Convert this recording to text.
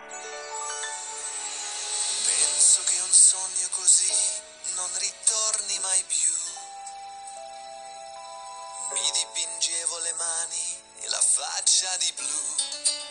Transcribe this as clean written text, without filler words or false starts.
Penso che un sogno così non ritorni mai più. Mi dipingevo le mani e la faccia di blu.